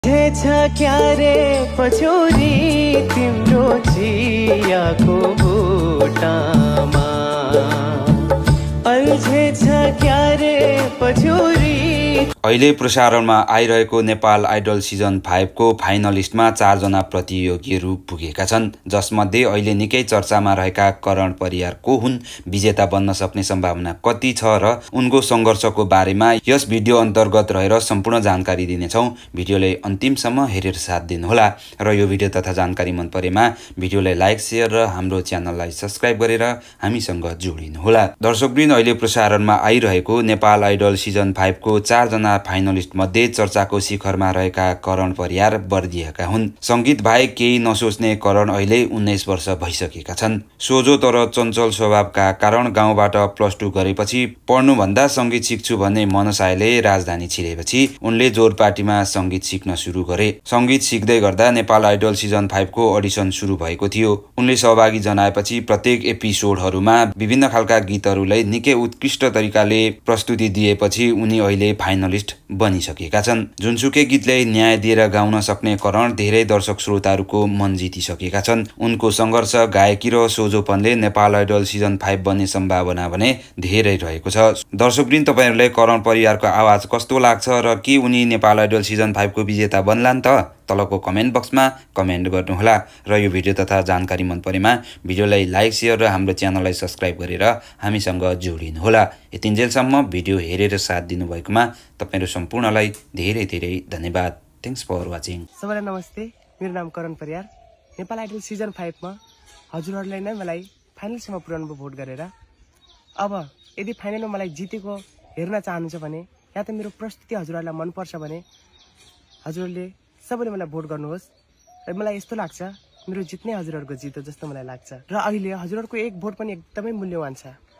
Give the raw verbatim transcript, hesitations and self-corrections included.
छ क्या रे पछोरी तिम्रो चियाको बोटामा अल्झे छ क्या रे पछोरी। अहिले प्रसारणमा आइरहेको नेपाल आइडल सिजन फाइभ को फाइनलिस्टमा चारजना प्रतियोगीहरू पुगेका छन्, जसमध्ये अहिले निकै चर्चामा रहेका करण परियार को हुन्, विजेता बन्न सक्ने सम्भावना कति छ र उनको सङ्घर्षको बारेमा यस भिडियो अन्तर्गत रहेर सम्पूर्ण जानकारी दिनेछौँ। भिडियोलाई अन्तिमसम्म हेरेर साथ दिनुहोला र यो भिडियो तथा जानकारी मन परेमा भिडियोलाई लाइक शेयर र हाम्रो च्यानललाई सब्स्क्राइब गरेर हामीसँग जोडिनुहोला। दर्शकवृन्द, अहिले प्रसारणमा आइरहेको नेपाल आइडल सिजन फाइभ को चारजना फाइनलिस्ट मध्ये चर्चाको शिखरमा रहेका करण परियार बर्दिएका हुन्। संगीत बाहेक केही नसोच्ने करण अहिले उन्नाइस वर्ष भइसकेका छन्। सोझो तर चञ्चल स्वभावका कारण गाउँबाट प्लस टू गरेपछि पढ्नुभन्दा संगीत सिक्छु भन्ने मनसायले राजधानी छिरेपछि उनले जोरपाटीमा संगीत सिक्न सुरु गरे। संगीत सिक्दै गर्दा नेपाल आइडल सिजन फाइभ को अडिसन सुरु भएको थियो। उनले सहभागी जनाएपछि प्रत्येक एपिसोडहरूमा विभिन्न खालका गीतहरूलाई निकै उत्कृष्ट तरिकाले प्रस्तुति दिएपछि उनी अहिले फाइनलिस्ट बनिसकेका छन्। जुनसुकै गीतले न्याय दिएर गाउन सक्ने करण धेरै दर्शक श्रोताहरूको मन जितिसकेका छन्। उनको सङ्घर्ष, गायकी र सोझोपनले नेपाल आइडल सिजन फाइभ बन्ने सम्भावना भने धेरै रहेको छ। दर्शकवृन्द, तपाईहरुलाई करण परियारको आवाज कस्तो लाग्छ र के उनी नेपाल आइडल सिजन फाइभ को विजेता बन्लान् त? तलको कमेन्ट बक्समा कमेन्ट गर्नुहोला र यो भिडियो तथा जानकारी मन परेमा भिडियोलाई लाइक शेयर र हाम्रो च्यानललाई सब्स्क्राइब गरेर हामीसँग जोडिनुहोला। यतिन्जेलसम्म भिडियो हेरेर साथ दिनुभएकोमा तपाईहरु सम्पूर्णलाई धेरै धेरै धन्यवाद। Thanks for watching. सबैलाई नमस्ते, मेरो नाम Karan Pariyar. Nepal Idol season five मा हजुरहरुले नै मलाई फाइनलसम्म पुर्याउनु भोट गरेर। अब यदि फाइनलमा मलाई जितेको हेर्न चाहनुहुन्छ भने या त मेरो प्रस्तुति हजुरहरुलाई मन पर्छ भने हजुरहरुले सबैले मलाई भोट गर्नुहोस्। र मलाई यस्तो लाग्छ मेरो जित्ने हजुरहरुको जित हो जस्तो मलाई लाग्छ र अहिले हजुरहरुको एक भोट पनि एकदमै मूल्यवान छ।